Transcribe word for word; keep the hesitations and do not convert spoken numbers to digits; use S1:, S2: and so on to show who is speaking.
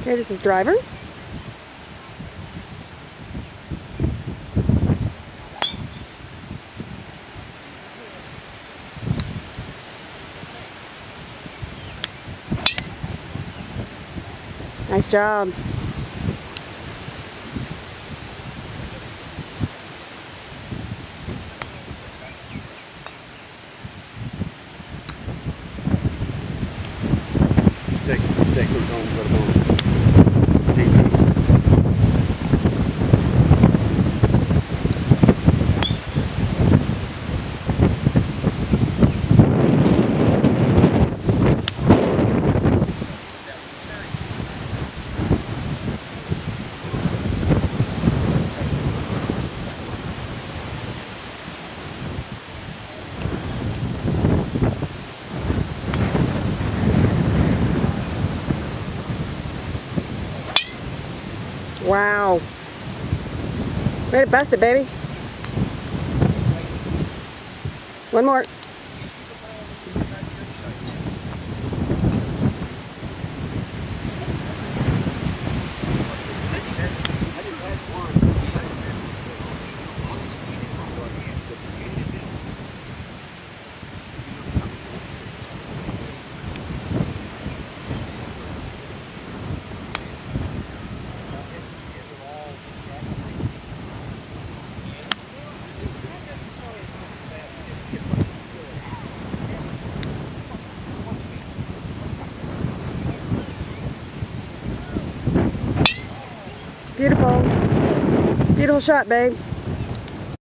S1: Okay, this is driver. Nice job.
S2: Take, take those home, put them on. Take these.
S1: Wow. Way to bust it, baby. One more. Beautiful. Beautiful shot, babe.